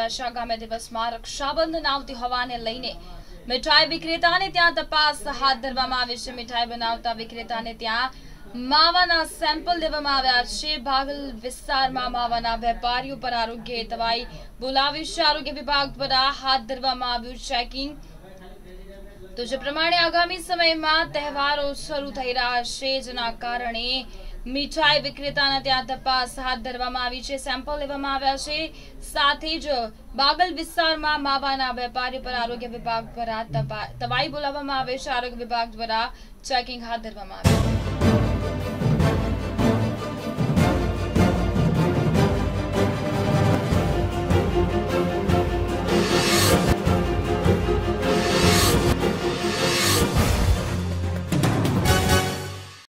આવ્યા છે। આગામી દિવસમાં રક્ષાબંધન આવતી હોવાને લઈને મીઠાઈ વિક્રેતાને ત્યાં તપાસ હાથ ધરવામાં આવી છે। મીઠાઈ બનાવતા વિક્રેતાને ત્યાં માવાના સેમ્પલ લેવામાં આવ્યા છે। ભાગલ વિસ્તારમાં માવાના વેપારીઓ પર આરોગ્ય તવાઈ બોલાવી છે। આરોગ્ય વિભાગ દ્વારા હાથ ધરવામાં આવ્યું ચેકિંગ। તો જે પ્રમાણે આગામી સમયમાં તહેવારો શરૂ થઈ રહ્યા છે, જેના કારણે મીઠાઈ વિક્રેતાના ત્યાં તપાસ હાથ ધરવામાં આવી છે, સેમ્પલ લેવામાં આવ્યા છે। સાથે જ બાગલ વિસ્તારમાં માવાના વેપારી પર આરોગ્ય વિભાગ દ્વારા તવાઈ બોલાવવામાં આવે છે। આરોગ્ય વિભાગ દ્વારા ચેકિંગ હાથ ધરવામાં આવ્યું।